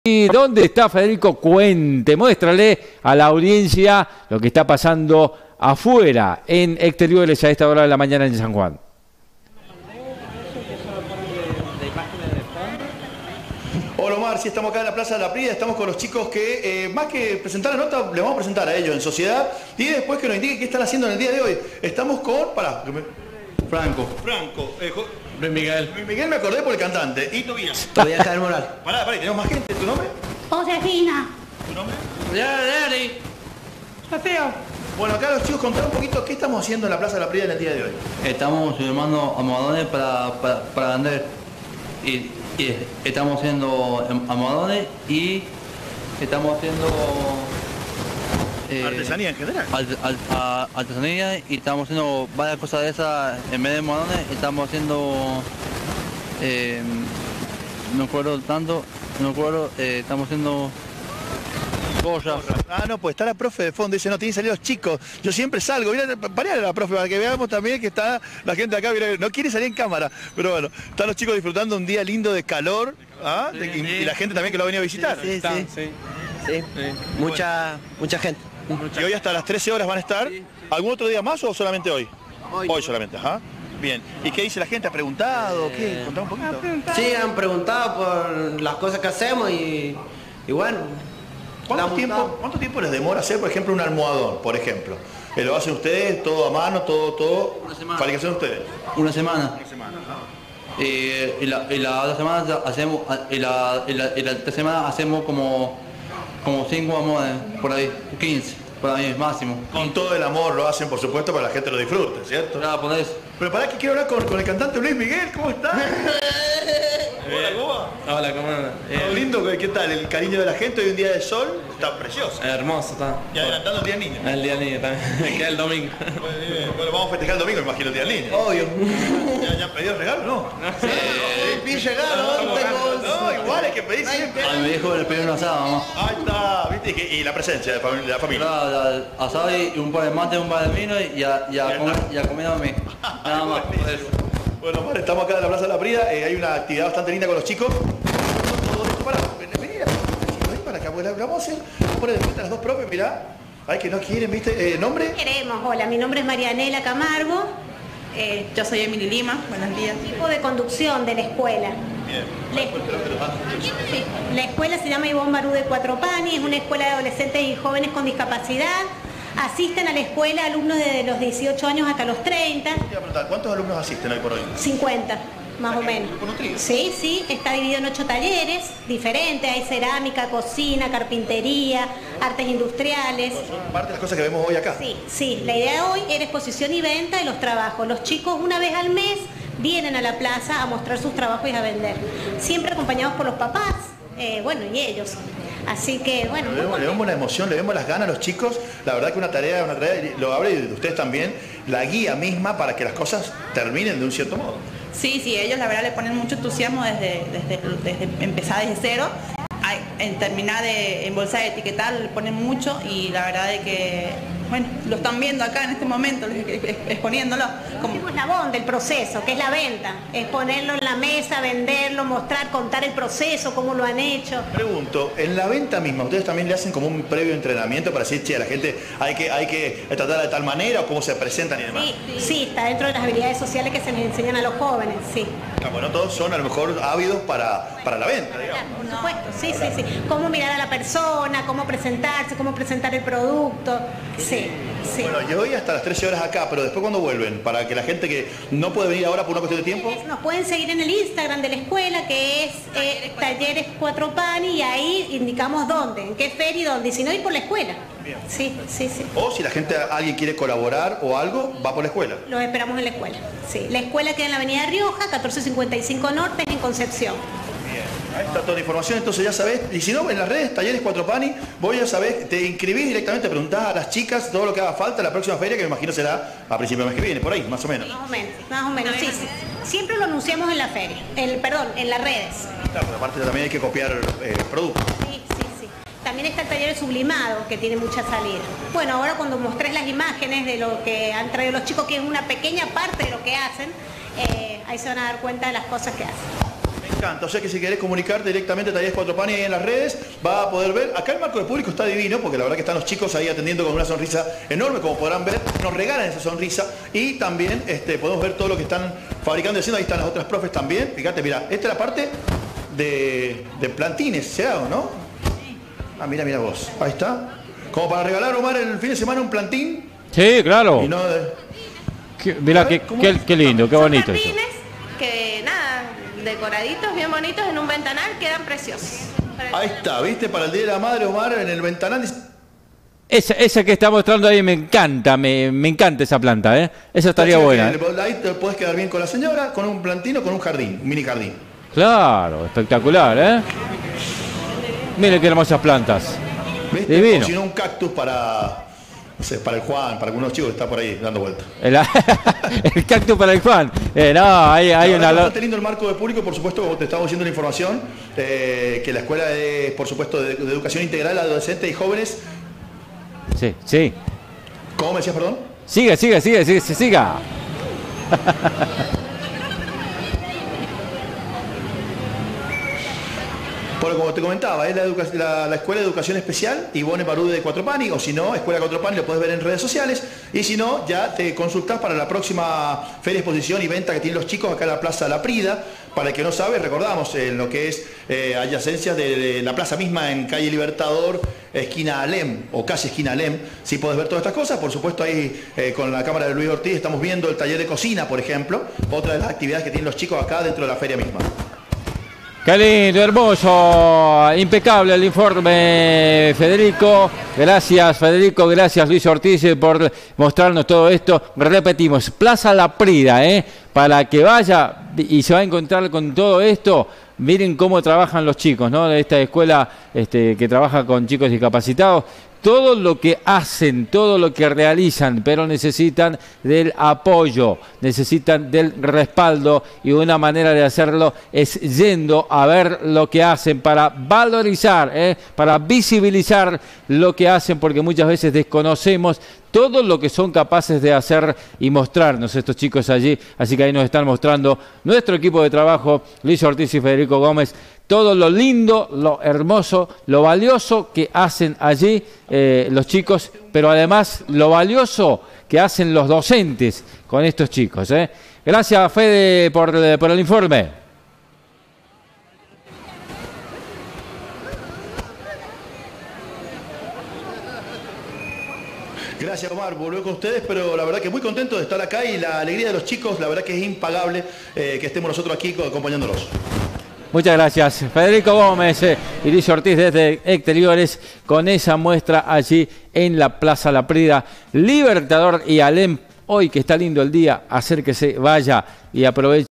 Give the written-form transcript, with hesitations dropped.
¿Y dónde está Federico? Cuente, muéstrale a la audiencia lo que está pasando afuera, en exteriores, a esta hora de la mañana en San Juan. Hola Omar, sí, estamos acá en la Plaza de la Prida, estamos con los chicos que más que presentar la nota, les vamos a presentar a ellos en sociedad y después que nos indiquen qué están haciendo en el día de hoy. Estamos con, Franco, Luis Miguel. Luis Miguel me acordé por el cantante. ¿Y Tobías? Tobías del Moral. Pará, tenemos más gente. ¿Tu nombre? Josefina. ¿Tu nombre? Dari. Mateo. Bueno, acá los chicos contaron un poquito qué estamos haciendo en la Plaza de la Prida en el día de hoy. Estamos firmando almohadones para vender. Y estamos haciendo almohadones y estamos haciendo... Artesanía en general. Artesanía y estamos haciendo varias cosas de esas en vez de almohadones. Estamos haciendo... no recuerdo tanto, estamos haciendo... Gorras. Ah, no, pues está la profe de fondo, dice, no, tienen que salir los chicos. Yo siempre salgo, mira, pará a la profe para que veamos también que está la gente acá, mira, no quiere salir en cámara, pero bueno, están los chicos disfrutando un día lindo de calor, ¿ah? Y la gente también que lo ha venido a visitar. Sí. Mucha gente. Y hoy hasta las 13 horas van a estar. Sí. ¿Algún otro día más o solamente hoy? Hoy solamente, ajá. Bien. ¿Y qué dice la gente? ¿Ha preguntado? ¿Qué? Contá un poquito. Sí, han preguntado por las cosas que hacemos y bueno. ¿Cuánto tiempo les demora hacer, por ejemplo, un almohadón, por ejemplo? ¿Lo hacen ustedes, todo a mano, todo? Una semana. ¿Fabricación ustedes? Una semana. Una semana, Y la otra semana hacemos, y la tercera semana hacemos como 5 almohadones, por ahí, 15, por ahí máximo. Con todo el amor lo hacen, por supuesto, para que la gente lo disfrute, ¿cierto? Claro, por eso. Pero pará que quiero hablar con el cantante Luis Miguel, ¿cómo está? Hola, ¿cómo va? Hola, ¿cómo anda? Todo lindo, ¿qué tal? El cariño de la gente hoy un día de sol, está precioso. Hermoso está. Y adelantando el día del niño. El día del niño también. Queda el domingo. Bueno, vamos a festejar el domingo, me imagino, el día del niño. Obvio. ¿Ya han pedido regalo? No. Vi regalo, No, igual hay que pedir siempre. A mi viejo le pedí una asada, mamá. Ahí está, ¿viste? Y la presencia de la familia. Claro, asada y un par de mate, un par de vino y a comida a mí. Nada más. Por eso. Bueno, Omar, estamos acá en la Plaza de la Prida, hay una actividad bastante linda con los chicos. Todo esto para acá, porque vamos a hacer, vamos a poner de frente a las dos profes, mirá. Ay, que no quieren, ¿viste? ¿Nombre? Queremos, hola, mi nombre es Marianela Camargo. Yo soy Emily Lima, buenos días. Tipo de conducción de la escuela. Bien. La escuela se llama Ivonne Barú de Cuatro Pani, es una escuela de adolescentes y jóvenes con discapacidad. Asisten a la escuela alumnos desde los 18 años hasta los 30. Te iba a preguntar, ¿cuántos alumnos asisten hoy por hoy? 50, más o menos. ¿Nutrido? Sí, está dividido en 8 talleres diferentes. Hay cerámica, cocina, carpintería, artes industriales. Son parte de las cosas que vemos hoy acá. Sí, la idea de hoy era exposición y venta de los trabajos. Los chicos una vez al mes vienen a la plaza a mostrar sus trabajos y a vender. Siempre acompañados por los papás, y ellos. Así que, bueno. Le vemos la emoción, le vemos las ganas a los chicos. La verdad que una tarea, lo habla y de ustedes también, la guía misma para que las cosas terminen de un cierto modo. Sí, ellos la verdad le ponen mucho entusiasmo desde empezar desde cero. En terminar de embolsar, etiquetar, le ponen mucho y la verdad de que, lo están viendo acá en este momento, exponiéndolo. Como el eslabón del proceso, que es la venta, es ponerlo en la mesa, venderlo, mostrar, contar el proceso, cómo lo han hecho. Pregunto, en la venta misma, ¿ustedes también le hacen como un previo entrenamiento para decir, che, a la gente hay que tratarla de tal manera o cómo se presentan y demás? Sí, está dentro de las habilidades sociales que se les enseñan a los jóvenes, sí. Bueno, todos son a lo mejor ávidos para la venta, digamos. Por supuesto, sí. Cómo mirar a la persona, cómo presentarse, cómo presentar el producto, sí. Bueno, yo voy hasta las 13 horas acá, pero después cuando vuelven, para que la gente que no puede venir ahora por una cuestión de tiempo... Nos pueden seguir en el Instagram de la escuela, que es Talleres Cuatro Pani, y ahí indicamos dónde, en qué feria y dónde, y si no, ir por la escuela. Bien. Sí. O si la gente, alguien quiere colaborar o algo, va por la escuela. Los esperamos en la escuela, sí. La escuela queda en la Avenida Rioja, 1455 Norte, en Concepción. Ahí está toda la información, entonces ya sabés, y si no, en las redes, Talleres Cuatro Pani, vos ya sabés, te inscribís directamente, preguntás a las chicas todo lo que haga falta, la próxima feria, que me imagino será a principios del mes que viene, por ahí, más o menos. Más o menos, sí. Siempre lo anunciamos en la feria, en las redes. Claro, pero aparte también hay que copiar productos. Sí. También está el taller sublimado, que tiene mucha salida. Bueno, ahora cuando mostrés las imágenes de lo que han traído los chicos, que es una pequeña parte de lo que hacen, ahí se van a dar cuenta de las cosas que hacen. encanta. O sea que si querés comunicarte directamente, Talleres Cuatro Panes ahí en las redes, va a poder ver. Acá el marco de público está divino, porque la verdad que están los chicos ahí atendiendo con una sonrisa enorme, como podrán ver. Nos regalan esa sonrisa y también podemos ver todo lo que están fabricando y haciendo. Ahí están las otras profes también. Fíjate, mira, esta es la parte de plantines, ¿se hago, no? Ah, mira vos. Ahí está. Como para regalar, Omar, el fin de semana un plantín. Sí, claro. Y no Mirá, qué lindo, qué bonito Son eso. jardines que nada, decoraditos, bien bonitos en un ventanal, quedan preciosos. Ahí está, ¿viste? Para el Día de la Madre, Omar, en el ventanal. Esa que está mostrando ahí me encanta, me encanta esa planta, ¿eh? Esa estaría buena. Ahí te podés quedar bien con la señora, con un plantino, con un jardín, un mini jardín. Claro, espectacular, ¿eh? Mire qué hermosas plantas. ¿Viste? Divino. O si no, un cactus para, no sé, para el Juan, para algunos chicos que está por ahí dando vueltas. El cactus para el Juan. No, hay una... Bastante lindo el marco de público, por supuesto, como te estamos diciendo la información, que la escuela es, por supuesto, de educación integral a adolescentes y jóvenes. Sí, sí. ¿Cómo me decías, perdón? Siga. Bueno, como te comentaba, es la Escuela de Educación Especial Ivone Barude de Cuatro Panes, o si no, Escuela Cuatro Panes, lo puedes ver en redes sociales, y si no, ya te consultás para la próxima feria, exposición y venta que tienen los chicos acá en la Plaza La Prida. Para el que no sabe, recordamos en lo que es adyacencias de la plaza misma en calle Libertador, esquina Alem, o casi esquina Alem, si podés ver todas estas cosas. Por supuesto, ahí con la cámara de Luis Ortiz estamos viendo el taller de cocina, por ejemplo, otra de las actividades que tienen los chicos acá dentro de la feria misma. Qué lindo, hermoso, impecable el informe, Federico. Gracias, Federico, gracias, Luis Ortiz, por mostrarnos todo esto. Repetimos, Plaza La Prida, para que vaya y se va a encontrar con todo esto. Miren cómo trabajan los chicos, ¿no? De esta escuela que trabaja con chicos discapacitados. Todo lo que hacen, todo lo que realizan, pero necesitan del apoyo, necesitan del respaldo, y una manera de hacerlo es yendo a ver lo que hacen para valorizar, para visibilizar lo que hacen, porque muchas veces desconocemos todo lo que son capaces de hacer y mostrarnos estos chicos allí. Así que ahí nos están mostrando nuestro equipo de trabajo, Luis Ortiz y Federico Gómez, todo lo lindo, lo hermoso, lo valioso que hacen allí los chicos, pero además lo valioso que hacen los docentes con estos chicos. Gracias, Fede, por el informe. Gracias, Omar, volver con ustedes, pero la verdad que muy contento de estar acá, y la alegría de los chicos, la verdad que es impagable que estemos nosotros aquí acompañándolos. Muchas gracias, Federico Gómez y Luis Ortiz desde Exteriores, con esa muestra allí en la Plaza La Prida, Libertador y Alem. Hoy que está lindo el día, acérquese, vaya y aproveche.